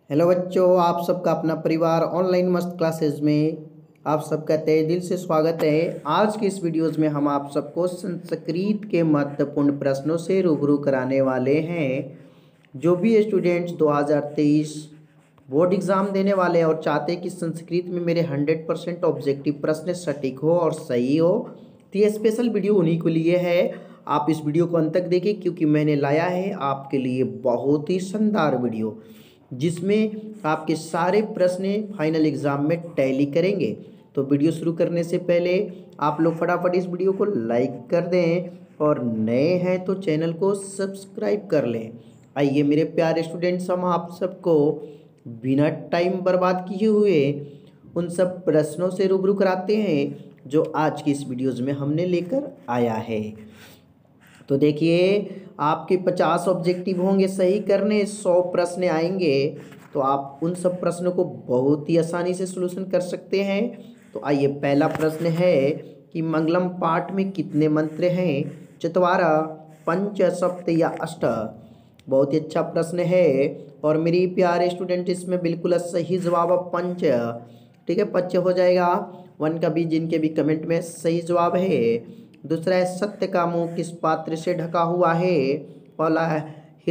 Hello बच्चों, आप सबका अपना परिवार ऑनलाइन मस्त क्लासेस में आप सबका तहे दिल से स्वागत है। आज के इस वीडियोस में हम आप सबको संस्कृत के महत्वपूर्ण प्रश्नों से रूबरू कराने वाले हैं। जो भी स्टूडेंट्स 2023 बोर्ड एग्ज़ाम देने वाले हैं और चाहते हैं कि संस्कृत में मेरे 100% ऑब्जेक्टिव प्रश्न सटीक हो और सही हो, तो ये स्पेशल वीडियो उन्हीं को लिए है। आप इस वीडियो को अंत तक देखें क्योंकि मैंने लाया है आपके लिए बहुत ही शानदार वीडियो, जिसमें आपके सारे प्रश्न फाइनल एग्जाम में टैली करेंगे। तो वीडियो शुरू करने से पहले आप लोग फटाफट इस वीडियो को लाइक कर दें और नए हैं तो चैनल को सब्सक्राइब कर लें। आइए मेरे प्यारे स्टूडेंट्स, हम आप सबको बिना टाइम बर्बाद किए हुए उन सब प्रश्नों से रूबरू कराते हैं जो आज की इस वीडियोज़ में हमने लेकर आया है। तो देखिए, आपके 50 ऑब्जेक्टिव होंगे सही करने, 100 प्रश्न आएंगे, तो आप उन सब प्रश्नों को बहुत ही आसानी से सॉल्यूशन कर सकते हैं। तो आइए, पहला प्रश्न है कि मंगलम पाठ में कितने मंत्र हैं? चत्वारः, पंच, सप्त या अष्ट? बहुत ही अच्छा प्रश्न है और मेरी प्यारे स्टूडेंट इसमें बिल्कुल सही जवाब पंच। ठीक है, पंच हो जाएगा। 1 का भी जिनके भी कमेंट में सही जवाब है। दूसरा है सत्य का मुंह किस पात्र से ढका हुआ है? पहला है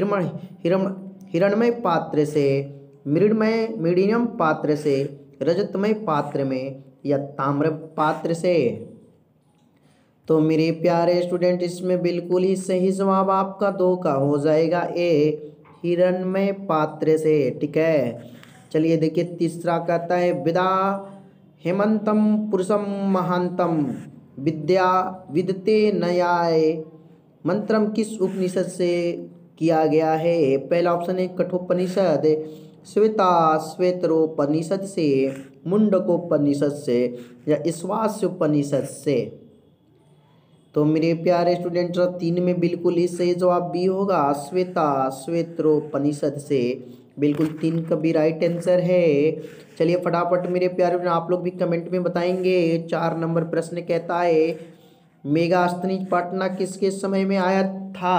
हिरणमय पात्र से, मृणमय मीडियम पात्र से, रजतमय पात्र में या ताम्र पात्र से? तो मेरे प्यारे स्टूडेंट इसमें बिल्कुल ही सही जवाब आपका 2 का हो जाएगा, ए हिरणमय पात्र से। ठीक है, चलिए देखिए तीसरा कहता है विदा हेमंतम पुरुषम महांतम विद्या विदते नयाय मंत्रम किस उपनिषद से किया गया है? पहला ऑप्शन है कठोपनिषद, श्वेता श्वेतरोपनिषद से, मुंडकोपनिषद से या ईश्वास्योपनिषद से? तो मेरे प्यारे स्टूडेंट 3 में बिल्कुल ही सही जवाब बी होगा, श्वेता श्वेतरोपनिषद से। बिल्कुल 3 का भी राइट आंसर है। चलिए फटाफट मेरे प्यारे आप लोग भी कमेंट में बताएंगे। 4 नंबर प्रश्न कहता है मेगास्थनीज पटना किसके समय में आया था?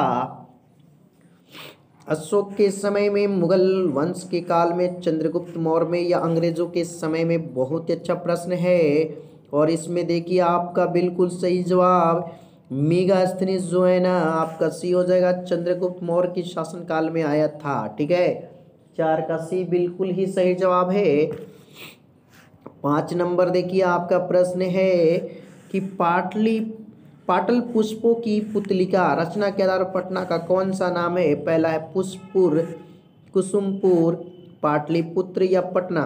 अशोक के समय में, मुगल वंश के काल में, चंद्रगुप्त मौर्य में या अंग्रेजों के समय में? बहुत ही अच्छा प्रश्न है और इसमें देखिए आपका बिल्कुल सही जवाब मेगास्थनीज जो है ना, आपका सी हो जाएगा। चंद्रगुप्त मौर्य के शासनकाल में आया था। ठीक है, 4 का सी बिल्कुल ही सही जवाब है। 5 नंबर देखिए आपका प्रश्न है कि पाटल पुष्पों की पुतलिका रचना के आधार पर पटना का कौन सा नाम है? पहला है पुष्पपुर, कुसुमपुर, पाटलिपुत्र या पटना?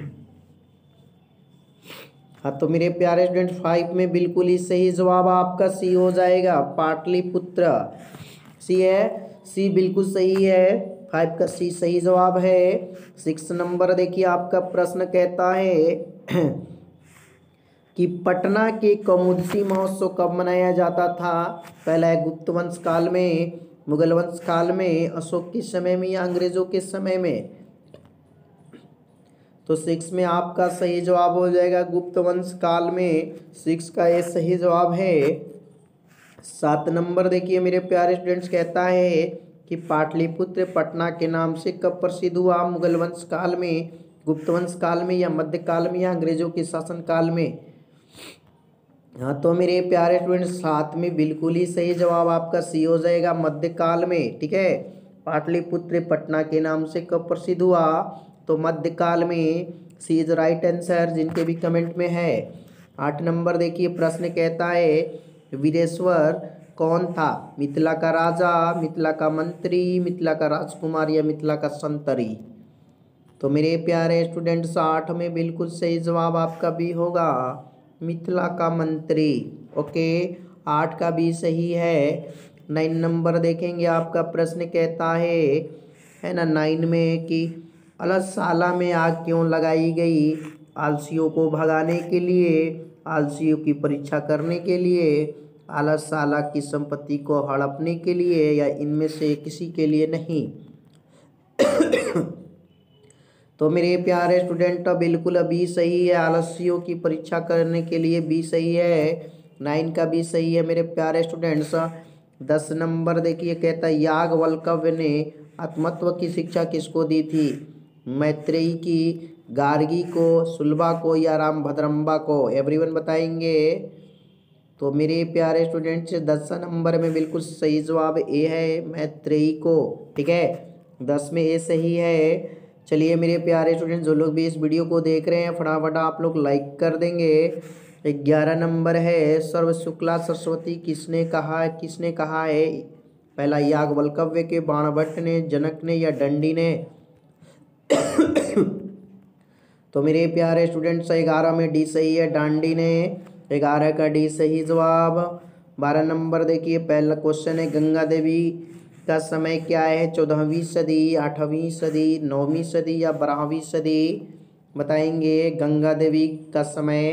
हाँ, तो मेरे प्यारे स्टूडेंट 5 में बिल्कुल ही सही जवाब आपका सी हो जाएगा, पाटलिपुत्र। सी है, सी बिल्कुल सही है। 5 का सी सही जवाब है। 6 नंबर देखिए आपका प्रश्न कहता है कि पटना के कौमुदसी महोत्सव कब मनाया जाता था? पहला है गुप्त वंश काल में, मुगल वंश काल में, अशोक के समय में या अंग्रेजों के समय में? तो 6 में आपका सही जवाब हो जाएगा गुप्त वंश काल में। 6 का ये सही जवाब है। 7 नंबर देखिए मेरे प्यारे स्टूडेंट्स कहता है कि पाटलिपुत्र पटना के नाम से कब प्रसिद्ध हुआ? मुगल वंश काल में, गुप्त वंश काल में या मध्यकाल में या अंग्रेजों के शासन काल में? हाँ, तो मेरे प्यारे स्टूडेंट 7 में बिल्कुल ही सही जवाब आपका सी हो जाएगा, मध्यकाल में। ठीक है, पाटलिपुत्र पटना के नाम से कब प्रसिद्ध हुआ? तो मध्यकाल में। सी इज राइट आंसर जिनके भी कमेंट में है। 8 नंबर देखिए प्रश्न कहता है वीरेश्वर कौन था? मिथिला का राजा, मिथिला का मंत्री, मिथिला का राजकुमार या मिथिला का संतरी? तो मेरे प्यारे स्टूडेंट्स 8 में बिल्कुल सही जवाब आपका भी होगा, मिथिला का मंत्री। ओके, 8 का भी सही है। 9 नंबर देखेंगे आपका प्रश्न कहता है ना 9 में कि अलसशाला में आग क्यों लगाई गई? आलसियों को भगाने के लिए, आलसियों की परीक्षा करने के लिए, अलसशाला की संपत्ति को हड़पने के लिए या इनमें से किसी के लिए नहीं? तो मेरे प्यारे स्टूडेंट बिल्कुल अभी सही है, आलस्यों की परीक्षा करने के लिए भी सही है। 9 का भी सही है मेरे प्यारे स्टूडेंट्स। 10 नंबर देखिए कहता है याज्ञवल्क्य ने आत्मतत्व की शिक्षा किसको दी थी? मैत्रेयी की, गार्गी को, सुलभा को या रामभद्रम्बा को? एवरीवन बताएंगे। तो मेरे प्यारे स्टूडेंट्स 10 नंबर में बिल्कुल सही जवाब ए है, मैत्रेयी को। ठीक है, 10 में ए सही है। चलिए मेरे प्यारे स्टूडेंट, जो लोग भी इस वीडियो को देख रहे हैं फटाफट आप लोग लाइक कर देंगे। 11 नंबर है, सर्व शुक्ला सरस्वती किसने कहा है? पहला याज्ञवल्क्य के, बाणभट्ट ने, जनक ने या दंडी ने? तो मेरे प्यारे स्टूडेंट्स 11 में डी सही है, दांडी ने। 11 का डी सही जवाब। 12 नंबर देखिए, पहला क्वेश्चन है, गंगा देवी का समय क्या है? 14वीं सदी, 8वीं सदी, 9वीं सदी या 12वीं सदी? बताएंगे गंगा देवी का समय।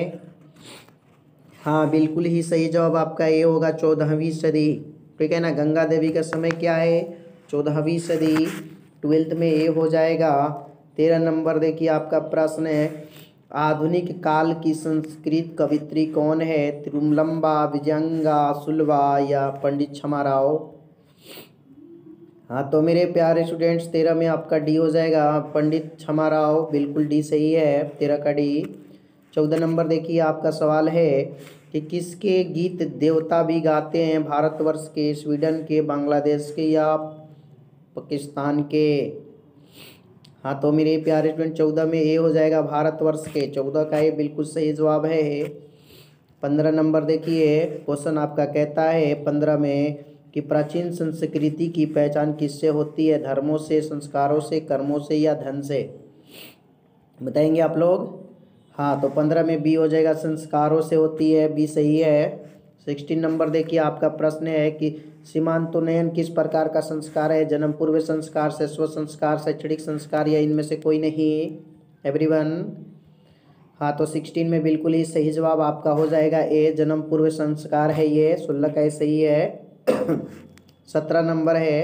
हाँ बिल्कुल ही सही जवाब आपका ये होगा, 14वीं सदी। ठीक है ना, गंगा देवी का समय क्या है? 14वीं सदी। 12th में ये हो जाएगा। 13 नंबर देखिए आपका प्रश्न है, आधुनिक काल की संस्कृत कवित्री कौन है? तिरुमलम्बा, विजयंगा, सुलभा या पंडित क्षमाराव? हाँ तो मेरे प्यारे स्टूडेंट्स 13 में आपका डी हो जाएगा, पंडित क्षमाराव। बिल्कुल डी सही है, 13 का डी। 14 नंबर देखिए आपका सवाल है कि किसके गीत देवता भी गाते हैं? भारतवर्ष के, स्वीडन के, बांग्लादेश के या पाकिस्तान के? हाँ तो मेरे प्यारे स्टूडेंट 14 में ए हो जाएगा, भारतवर्ष के। 14 का ये बिल्कुल सही जवाब है। 15 नंबर देखिए, क्वेश्चन आपका कहता है 15 में कि प्राचीन संस्कृति की पहचान किससे होती है? धर्मों से, संस्कारों से, कर्मों से या धन से? बताएंगे आप लोग। हाँ तो 15 में बी हो जाएगा, संस्कारों से होती है, बी सही है। 16 नंबर देखिए आपका प्रश्न है कि सीमांतोन्नयन किस प्रकार का संस्कार है? जन्म पूर्व संस्कार, शैशव संस्कार, शैक्षणिक संस्कार या इनमें से कोई नहीं? एवरीवन। हाँ तो 16 में बिल्कुल ही सही जवाब आपका हो जाएगा ए, जन्म पूर्व संस्कार है ये। 16 का ये सही है। 17 नंबर है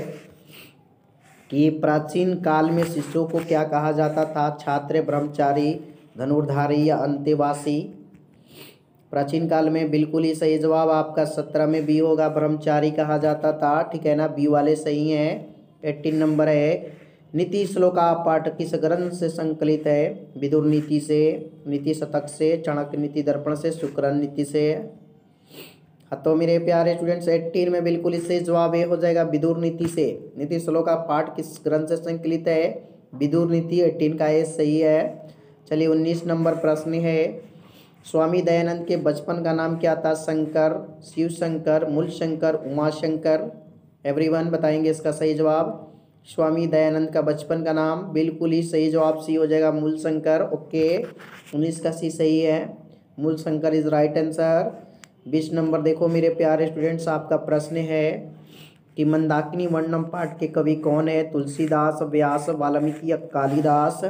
कि प्राचीन काल में शिष्यों को क्या कहा जाता था? छात्र, ब्रह्मचारी, धनुर्धारी या अंतेवासी? प्राचीन काल में बिल्कुल ही सही जवाब आपका 17 में बी होगा, ब्रह्मचारी कहा जाता था। ठीक है ना, बी वाले सही हैं। 18 नंबर है, नीति श्लोका पाठ किस ग्रंथ से संकलित है? विदुर नीति से, नीति शतक से, चाणक्य नीति दर्पण से, शुक्र नीति से? हाँ तो मेरे प्यारे स्टूडेंट्स 18 में बिल्कुल ही सही जवाब ये हो जाएगा, विदुर नीति से। नीति श्लोका पाठ किस ग्रंथ से संकलित है? विदुर नीति। 18 का ये सही है। चलिए 19 नंबर प्रश्न है, स्वामी दयानंद के बचपन का नाम क्या था? शंकर, शिव शंकर, मूल शंकर, उमा शंकर? एवरीवन बताएंगे इसका सही जवाब। स्वामी दयानंद का बचपन का नाम, बिल्कुल ही सही जवाब सी हो जाएगा, मूल शंकर। ओके, 19 का सी सही है, Mool Shankar is right answer. 20 number देखो मेरे प्यारे स्टूडेंट्स, आपका प्रश्न है कि मंदाकिनी वर्णम पाठ के कवि कौन है? तुलसीदास, व्यास, वाल्मीकि या कालिदास?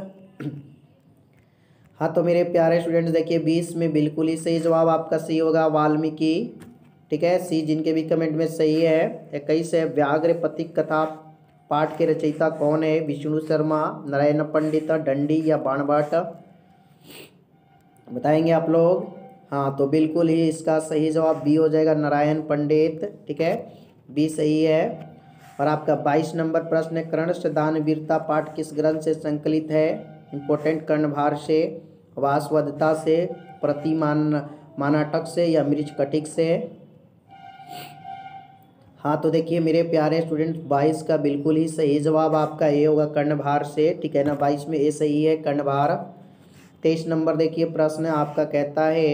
हाँ तो मेरे प्यारे स्टूडेंट्स देखिए 20 में बिल्कुल ही सही जवाब आपका सी होगा, वाल्मीकि। ठीक है, सी जिनके भी कमेंट में सही है। 21 है, व्याघ्र पथिक कथा पाठ के रचयिता कौन है? विष्णु शर्मा, नारायण पंडित, दंडी या बाणभट्ट? बताएंगे आप लोग। हाँ तो बिल्कुल ही इसका सही जवाब बी हो जाएगा, नारायण पंडित। ठीक है, बी सही है। और आपका 22 नंबर प्रश्न है, कर्ण से दान वीरता पाठ किस ग्रंथ से संकलित है? इंपॉर्टेंट, कर्णभार से, वासवदत्ता से, मानाटक से या मृच्छकटिक से? हाँ तो देखिए मेरे प्यारे स्टूडेंट 22 का बिल्कुल ही सही जवाब आपका ये होगा, कर्णभार से। ठीक है ना, 22 में ए सही है, कर्णभार। 23 नंबर देखिए प्रश्न आपका कहता है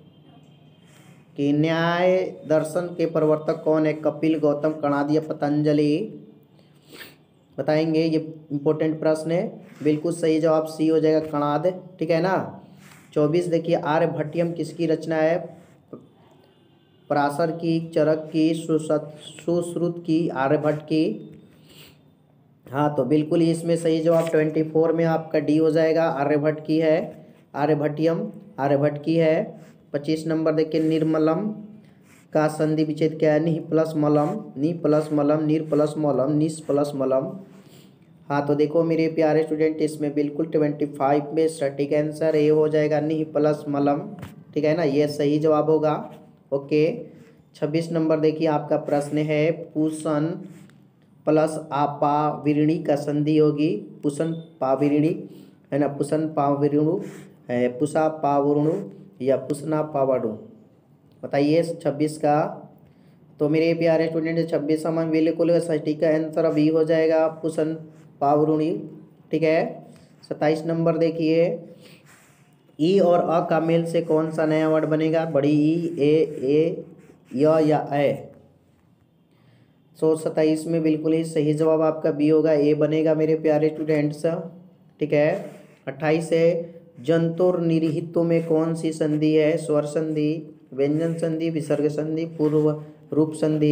कि न्याय दर्शन के प्रवर्तक कौन है? कपिल, गौतम, कणाद या पतंजलि? बताएंगे, ये इंपॉर्टेंट प्रश्न है। बिल्कुल सही जवाब सी हो जाएगा, कणाद। ठीक है ना। 24 देखिए, आर्यभट्टियम किसकी रचना है? पराशर की, चरक की, सुश्रुत की, आर्यभट्ट की? हाँ तो बिल्कुल ही इसमें सही जवाब 24 में आपका डी हो जाएगा, आर्यभट्ट की है। आर्यभट्टियम आर्यभट्ट की है। 25 नंबर देखिए, निर्मलम का संधि विच्छेद क्या है? निह प्लस मलम, नी प्लस मलम, नीर प्लस मलम, निस प्लस मलम? हाँ तो देखो मेरे प्यारे स्टूडेंट, इसमें बिल्कुल 25 में सटीक आंसर ये हो जाएगा, निह प्लस मलम। ठीक है ना, ये सही जवाब होगा। ओके, 26 नंबर देखिए आपका प्रश्न है, पूषण प्लस आपा विरणी का संधि होगी पुसन पाविरणी, है ना, पुसन पाविरणु है, पुसा पावरुणु या पुसना पावड़ु। बताइए 26 का। तो मेरे प्यारे स्टूडेंट 26 समान बिल्कुल सटीक का आंसर बी हो जाएगा, पुसन पावरुणी। ठीक है। 27 नंबर देखिए, ई और अ का मेल से कौन सा नया वर्ड बनेगा? बड़ी ई, ए या ए। 27 में बिल्कुल ही सही जवाब आपका बी होगा, ए बनेगा मेरे प्यारे स्टूडेंट्स। ठीक है। 28 है, जंतुर निरहितों में कौन सी संधि है? स्वर संधि, व्यंजन संधि, विसर्ग संधि, पूर्व रूप संधि।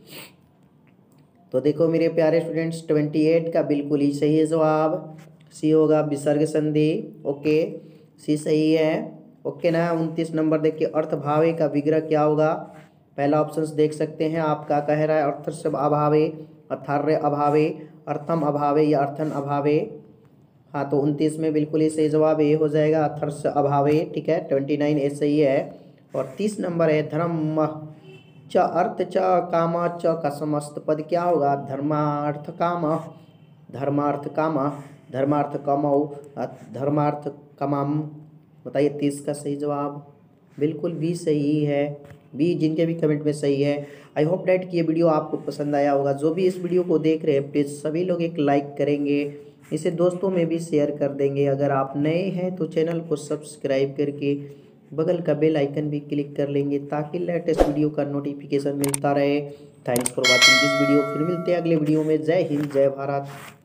तो देखो मेरे प्यारे स्टूडेंट्स 28 का बिल्कुल ही सही है जवाब, सी होगा विसर्ग संधि। ओके, सी सही है। ओके ना। 29 नंबर देखिए, अर्थभावे का विग्रह क्या होगा? पहला ऑप्शन देख सकते हैं, आपका कह रहा है अर्थस्य अभावे, अर्थार्य अभावे, अर्थम अभावे या अर्थन अभावे। हाँ, तो 29 में बिल्कुल ही सही जवाब ए हो जाएगा, अर्थस्य अभावे। ठीक है, 29 ए सही है। और 30 नंबर है, धर्म च अर्थ च काम च का समस्त पद क्या होगा? धर्मार्थ काम, धर्मार्थ काम, धर्मार्थ कमौ, धर्मार्थ कमाम। बताइए 30 का सही जवाब बिल्कुल बी सही है, बी जिनके भी कमेंट में सही है। आई होप डैट कि ये वीडियो आपको पसंद आया होगा। जो भी इस वीडियो को देख रहे हैं प्लीज़ सभी लोग एक लाइक करेंगे, इसे दोस्तों में भी शेयर कर देंगे। अगर आप नए हैं तो चैनल को सब्सक्राइब करके बगल का बेल आइकन भी क्लिक कर लेंगे ताकि लेटेस्ट वीडियो का नोटिफिकेशन मिलता रहे। Thanks for watching this video. फिर मिलते हैं अगले वीडियो में। जय हिंद, जय भारत।